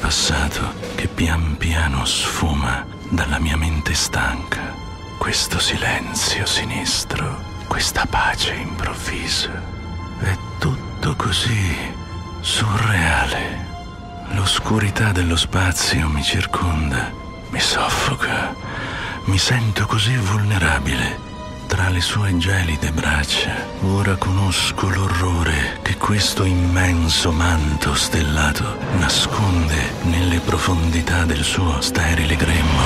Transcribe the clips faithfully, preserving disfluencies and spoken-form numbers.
passato che pian piano sfuma dalla mia mente stanca. Questo silenzio sinistro, questa pace improvvisa. È tutto così surreale. L'oscurità dello spazio mi circonda, mi soffoca. Mi sento così vulnerabile tra le sue gelide braccia. Ora conosco l'orrore che questo immenso manto stellato nasconde nelle profondità del suo sterile grembo.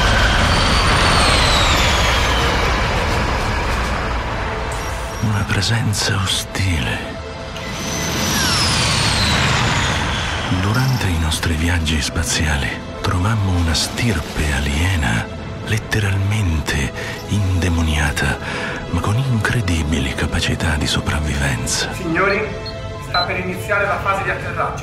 Una presenza ostile. Durante i nostri viaggi spaziali trovammo una stirpe aliena letteralmente indemoniata, ma con incredibili capacità di sopravvivenza. Signori, sta per iniziare la fase di atterraggio.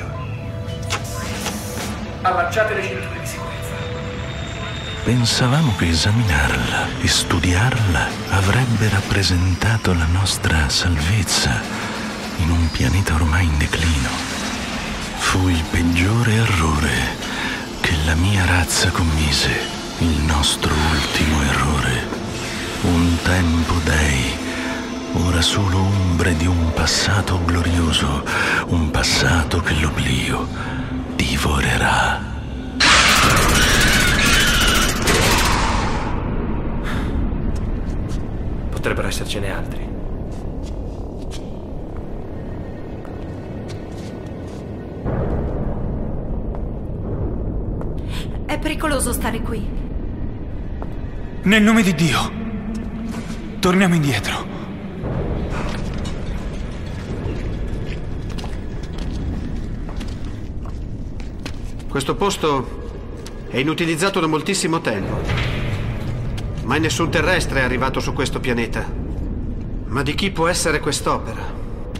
Allacciate le cinture di sicurezza. Pensavamo che esaminarla e studiarla avrebbe rappresentato la nostra salvezza in un pianeta ormai in declino. Fu il peggiore errore che la mia razza commise. Il nostro ultimo errore. Un tempo dei, ora solo ombre di un passato glorioso, un passato che l'oblio divorerà. Potrebbero essercene altri. È pericoloso stare qui. Nel nome di Dio, torniamo indietro. Questo posto è inutilizzato da moltissimo tempo. Mai nessun terrestre è arrivato su questo pianeta. Ma di chi può essere quest'opera?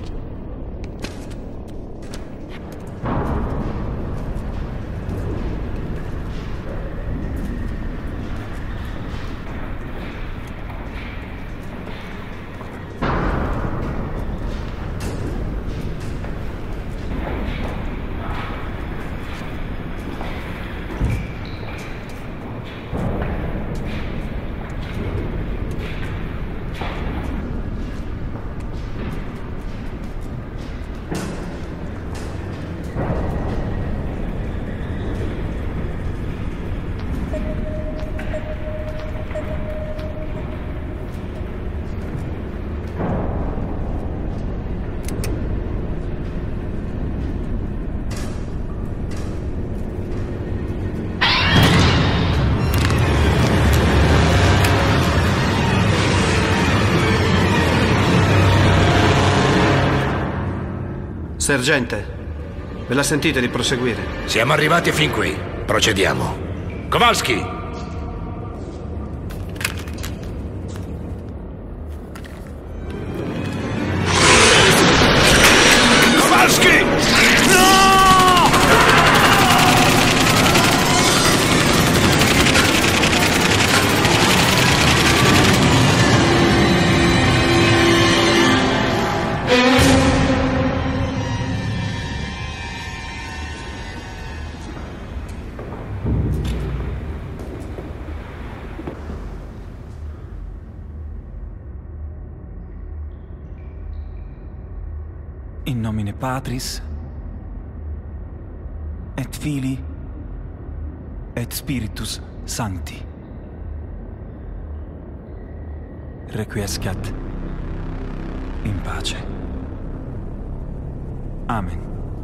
Sergente, ve la sentite di proseguire? Siamo arrivati fin qui. Procediamo. Kowalski! Kowalski! No! In nomine Patris, et Filii, et Spiritus Sancti. Requiescat in pace. Amen.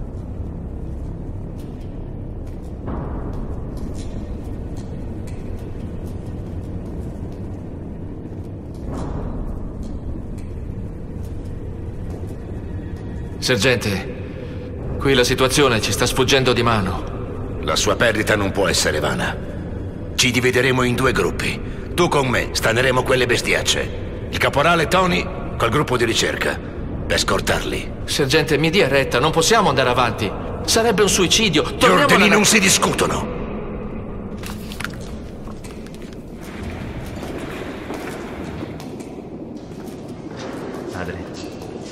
Sergente, qui la situazione ci sta sfuggendo di mano. La sua perdita non può essere vana. Ci divideremo in due gruppi. Tu con me staneremo quelle bestiacce. Il caporale Tony col gruppo di ricerca. Per scortarli. Sergente, mi dia retta, non possiamo andare avanti. Sarebbe un suicidio. Gli ordini non si discutono. Padre.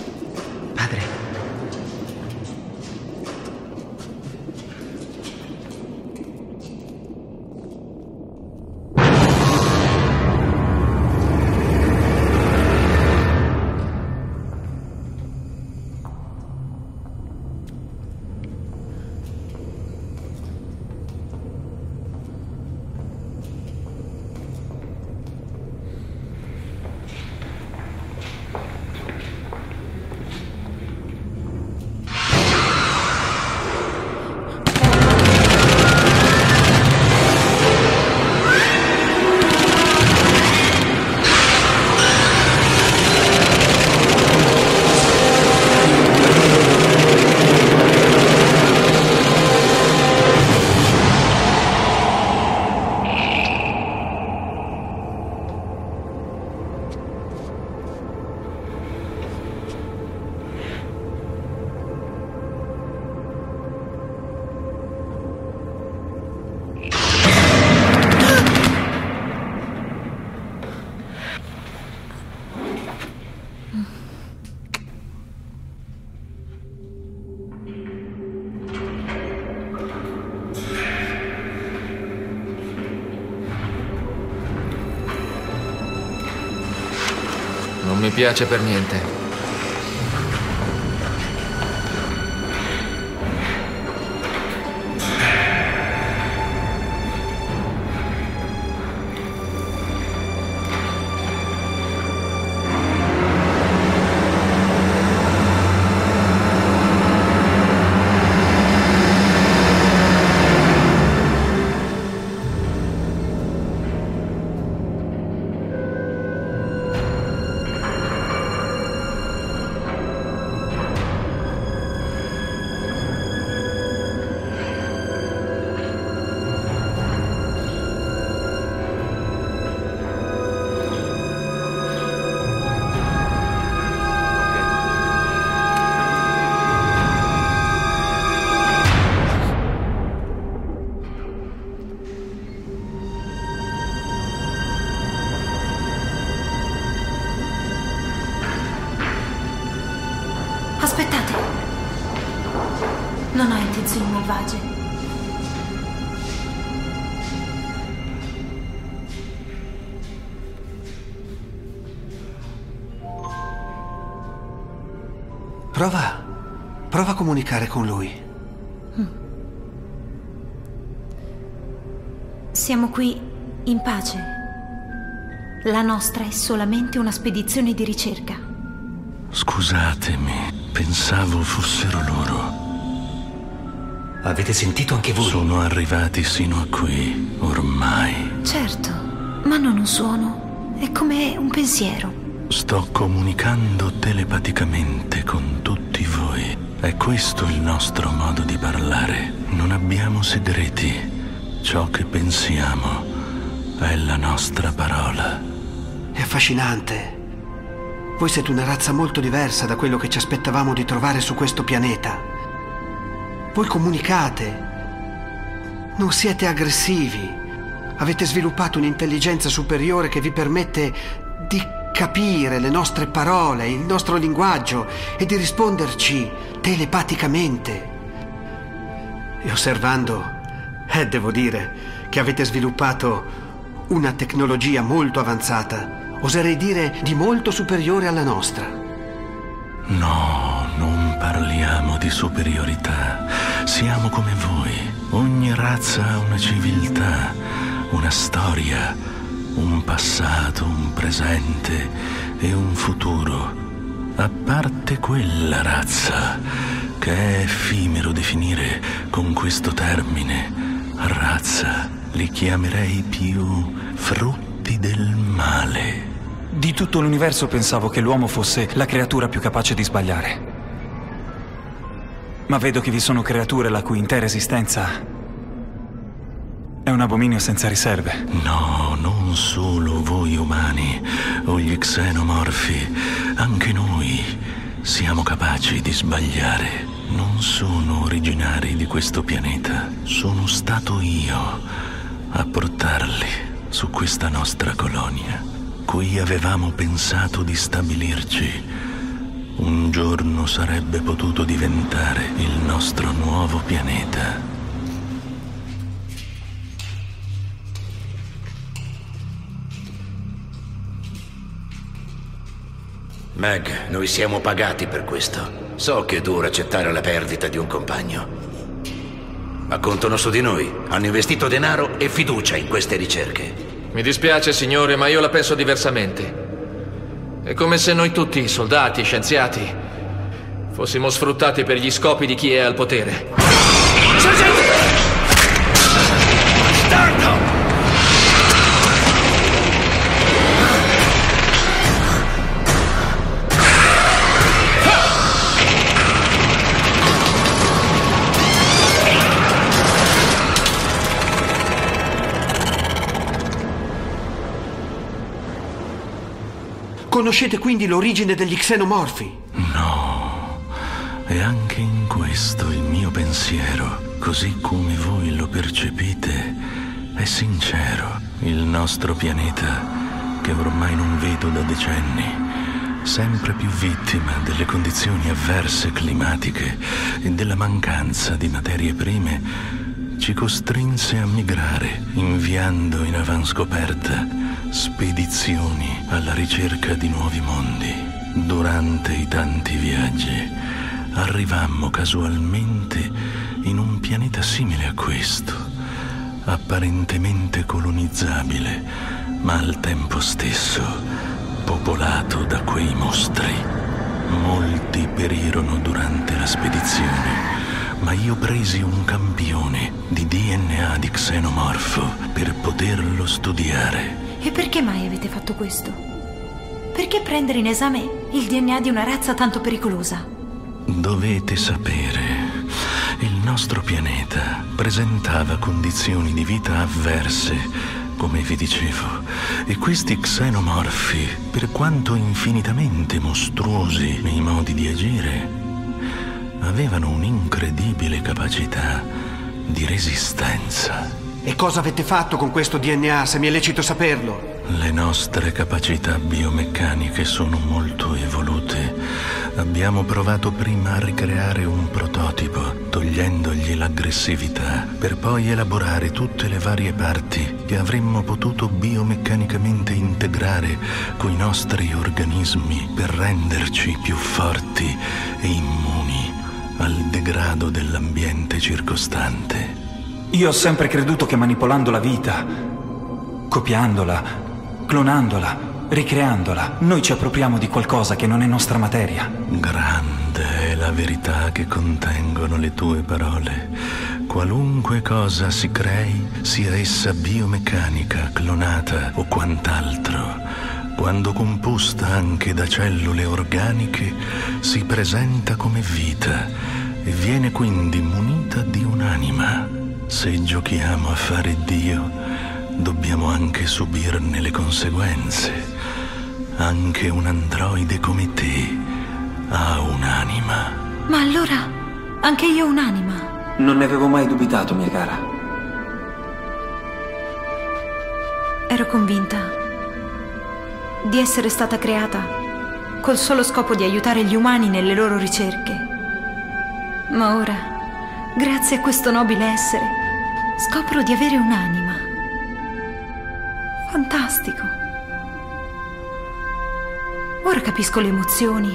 Padre. mi piace per niente. Aspettate. Non ho intenzioni malvagie. Prova. Prova a comunicare con lui. Siamo qui in pace. La nostra è solamente una spedizione di ricerca. Scusatemi. Pensavo fossero loro. Avete sentito anche voi? Sono arrivati sino a qui, ormai. Certo, ma non un suono. È come un pensiero. Sto comunicando telepaticamente con tutti voi. È questo il nostro modo di parlare. Non abbiamo segreti. Ciò che pensiamo è la nostra parola. È affascinante. Voi siete una razza molto diversa da quello che ci aspettavamo di trovare su questo pianeta. Voi comunicate. Non siete aggressivi. Avete sviluppato un'intelligenza superiore che vi permette di capire le nostre parole, il nostro linguaggio e di risponderci telepaticamente. E osservando, eh, devo dire che avete sviluppato una tecnologia molto avanzata. Oserei dire di molto superiore alla nostra. No, non parliamo di superiorità. Siamo come voi. Ogni razza ha una civiltà, una storia, un passato, un presente e un futuro. A parte quella razza, che è effimero definire con questo termine, razza, li chiamerei più frutti del male. Di tutto l'universo pensavo che l'uomo fosse la creatura più capace di sbagliare. Ma vedo che vi sono creature la cui intera esistenza è un abominio senza riserve. No, non solo voi umani o gli xenomorfi, anche noi siamo capaci di sbagliare. Non sono originari di questo pianeta, sono stato io a portarli su questa nostra colonia. Qui avevamo pensato di stabilirci. Un giorno sarebbe potuto diventare il nostro nuovo pianeta. Meg, noi siamo pagati per questo. So che è duro accettare la perdita di un compagno. Ma contano su di noi. Hanno investito denaro e fiducia in queste ricerche. Mi dispiace, signore, ma io la penso diversamente. È come se noi tutti, soldati, scienziati, fossimo sfruttati per gli scopi di chi è al potere. Sergente! Bastardo! Conoscete quindi l'origine degli xenomorfi? No, e anche in questo il mio pensiero, così come voi lo percepite, è sincero. Il nostro pianeta, che ormai non vedo da decenni, sempre più vittima delle condizioni avverse climatiche e della mancanza di materie prime, ci costrinse a migrare, inviando in avanscoperta spedizioni alla ricerca di nuovi mondi. Durante i tanti viaggi arrivammo casualmente in un pianeta simile a questo, apparentemente colonizzabile, ma al tempo stesso popolato da quei mostri. Molti perirono durante la spedizione, ma io presi un campione di D N A di xenomorfo per poterlo studiare. E perché mai avete fatto questo? Perché prendere in esame il D N A di una razza tanto pericolosa? Dovete sapere, il nostro pianeta presentava condizioni di vita avverse, come vi dicevo, e questi xenomorfi, per quanto infinitamente mostruosi nei modi di agire, avevano un'incredibile capacità di resistenza. E cosa avete fatto con questo D N A, se mi è lecito saperlo? Le nostre capacità biomeccaniche sono molto evolute. Abbiamo provato prima a ricreare un prototipo, togliendogli l'aggressività, per poi elaborare tutte le varie parti che avremmo potuto biomeccanicamente integrare coi nostri organismi per renderci più forti e immuni al degrado dell'ambiente circostante. Io ho sempre creduto che manipolando la vita, copiandola, clonandola, ricreandola, noi ci appropriamo di qualcosa che non è nostra materia. Grande è la verità che contengono le tue parole. Qualunque cosa si crei, sia essa biomeccanica, clonata o quant'altro, quando composta anche da cellule organiche, si presenta come vita e viene quindi munita di un'anima. Se giochiamo a fare Dio, dobbiamo anche subirne le conseguenze. Anche un androide come te ha un'anima. Ma allora, anche io ho un'anima. Non ne avevo mai dubitato, mia cara. Ero convinta di essere stata creata col solo scopo di aiutare gli umani nelle loro ricerche. Ma ora, grazie a questo nobile essere, scopro di avere un'anima. Fantastico. Ora capisco le emozioni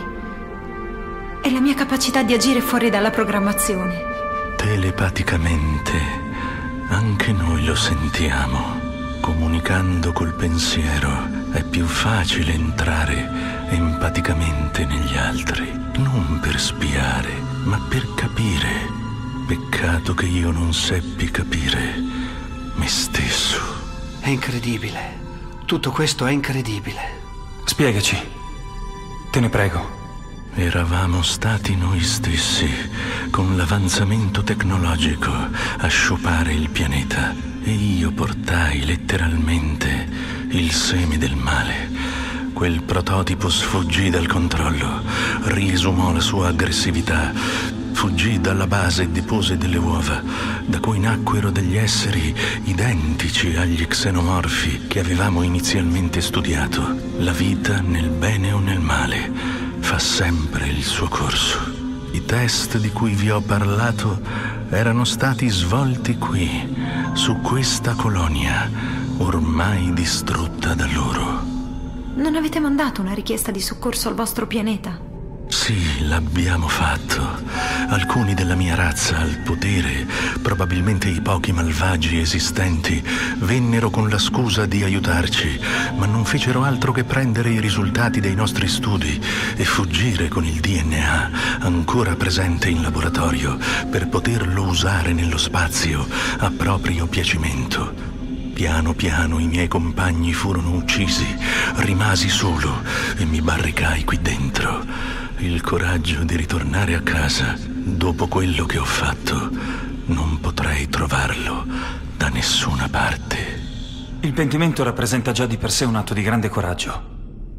e la mia capacità di agire fuori dalla programmazione. Telepaticamente, anche noi lo sentiamo. Comunicando col pensiero è più facile entrare empaticamente negli altri, non per spiare, ma per capire. Peccato che io non seppi capire me stesso. È incredibile. Tutto questo è incredibile. Spiegaci. Te ne prego. Eravamo stati noi stessi, con l'avanzamento tecnologico, a sciupare il pianeta. E io portai letteralmente il seme del male. Quel prototipo sfuggì dal controllo, riesumò la sua aggressività, fuggì dalla base e depose delle uova, da cui nacquero degli esseri identici agli xenomorfi che avevamo inizialmente studiato. La vita, nel bene o nel male, fa sempre il suo corso. I test di cui vi ho parlato erano stati svolti qui, su questa colonia, ormai distrutta da loro. Non avete mandato una richiesta di soccorso al vostro pianeta? Sì, l'abbiamo fatto. Alcuni della mia razza al potere, probabilmente i pochi malvagi esistenti, vennero con la scusa di aiutarci, ma non fecero altro che prendere i risultati dei nostri studi e fuggire con il D N A ancora presente in laboratorio per poterlo usare nello spazio a proprio piacimento. Piano piano i miei compagni furono uccisi, rimasi solo e mi barricai qui dentro. Il coraggio di ritornare a casa, dopo quello che ho fatto, non potrei trovarlo da nessuna parte. Il pentimento rappresenta già di per sé un atto di grande coraggio.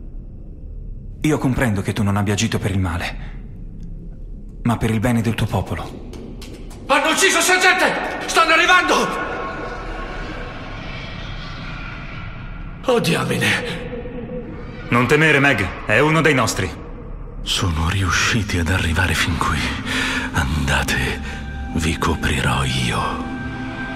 Io comprendo che tu non abbia agito per il male, ma per il bene del tuo popolo. Hanno ucciso sergente! Stanno arrivando! Oh, diamine! Non temere, Meg. È uno dei nostri. Sono riusciti ad arrivare fin qui. Andate, vi coprirò io.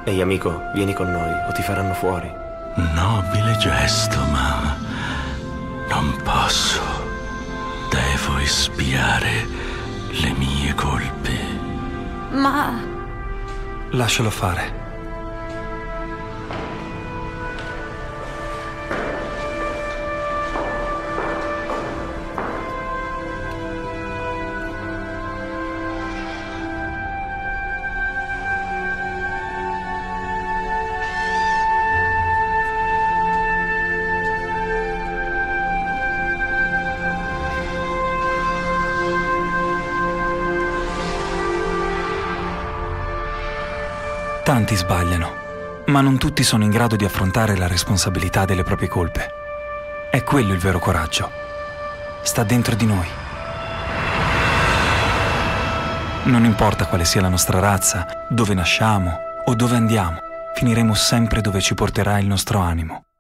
Ehi amico, vieni con noi o ti faranno fuori. Nobile gesto, ma non posso. Devo espiare le mie colpe. Ma... Lascialo fare. Tanti sbagliano, ma non tutti sono in grado di affrontare la responsabilità delle proprie colpe. È quello il vero coraggio. Sta dentro di noi. Non importa quale sia la nostra razza, dove nasciamo o dove andiamo, finiremo sempre dove ci porterà il nostro animo.